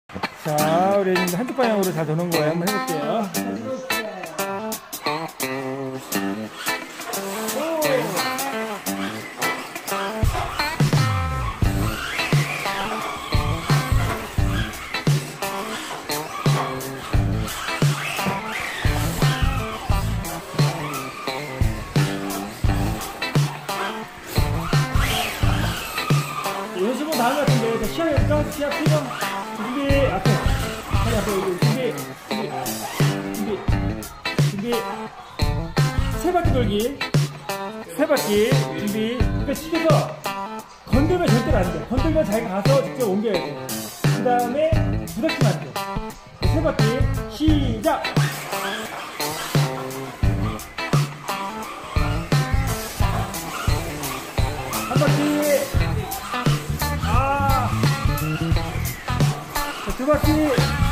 자, 우리 한쪽 방향으로 잘 도는 거예요. 한번 해볼게요. 연습은 다 한 것 같은데, 시합해볼까? 시합 피번 준비, 앞에. 다리 앞에, 준비. 세 바퀴 돌기. 세 바퀴. 준비. 그러니까 시켜서 건들면 절대로 안 돼. 건들면 자기가 가서 직접 옮겨야 돼. 그 다음에 부닥치면 안 돼. 세 바퀴. 시작! 한 바퀴. 두 바퀴.